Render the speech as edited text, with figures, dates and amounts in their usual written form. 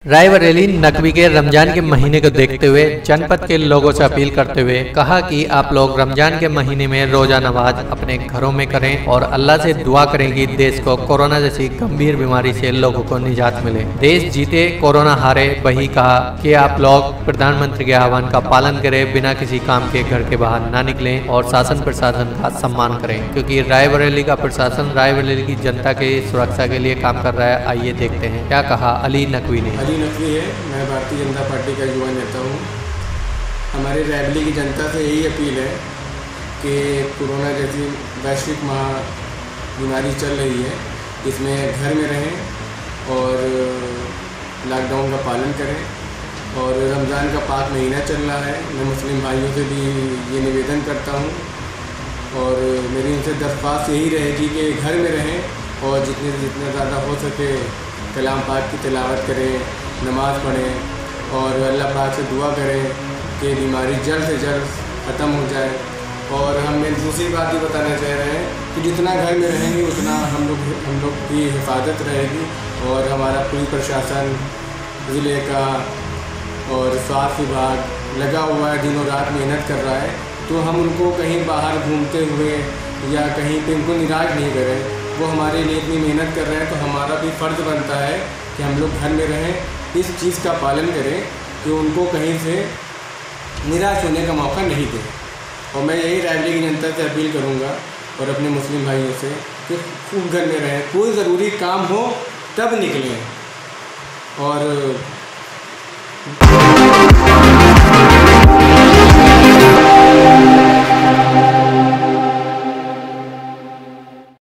रायबरेली नकवी के रमजान के महीने को देखते हुए जनपद के लोगों से अपील करते हुए कहा कि आप लोग रमजान के महीने में रोजा नमाज अपने घरों में करें और अल्लाह से दुआ करें कि देश को कोरोना जैसी गंभीर बीमारी से लोगों को निजात मिले। देश जीते कोरोना हारे। वही कहा कि आप लोग प्रधानमंत्री के आह्वान का पालन करें, बिना किसी काम के घर के बाहर न निकलें और शासन प्रशासन का सम्मान करें, क्योंकि रायबरेली का प्रशासन रायबरेली की जनता की सुरक्षा के लिए काम कर रहा है। आइए देखते हैं क्या कहा अली नकवी ने। अली नकवी है, मैं भारतीय जनता पार्टी का युवा नेता हूँ। हमारे रायबरेली की जनता से यही अपील है कि कोरोना जैसी वैश्विक बीमारी चल रही है, इसमें घर में रहें और लॉकडाउन का पालन करें। और रमज़ान का पाक महीना चल रहा है, मैं मुस्लिम भाइयों से भी ये निवेदन करता हूँ और मेरी उनसे दरख्वास्त यही रहेगी कि घर में रहें और जितना ज़्यादा हो सके कलाम पाक की तिलावत करें, नमाज़ पढ़ें और अल्लाह पाक से दुआ करें कि बीमारी जल्द से जल्द ख़त्म हो जाए। और हम दूसरी बात भी बताना चाह रहे हैं कि जितना घर में रहेंगे उतना हम लोग की हिफाजत रहेगी और हमारा पुलिस प्रशासन, ज़िले का और स्वास्थ्य विभाग लगा हुआ है, दिनों रात मेहनत कर रहा है। तो हम उनको कहीं बाहर घूमते हुए या कहीं पे उनको निराश नहीं करें। वो हमारे लिए इतनी मेहनत कर रहे हैं तो हमारा भी फ़र्ज़ बनता है कि हम लोग घर में रहें, इस चीज़ का पालन करें कि उनको कहीं से निराश होने का मौका नहीं दें। और मैं यही रायबरेली की जनता से अपील करूँगा और अपने मुस्लिम भाइयों से कि खूब घर में रहें, कोई ज़रूरी काम हो तब निकलें और